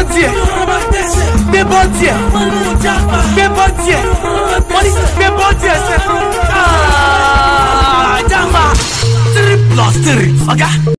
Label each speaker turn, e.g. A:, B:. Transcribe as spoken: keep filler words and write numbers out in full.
A: díẹ̀, gbé bọ́ díẹ̀, gbé bọ́ díẹ̀, wọ́n ní gbé bọ́ díẹ̀ sẹ́. Jamba three plus three, ọ̀gá.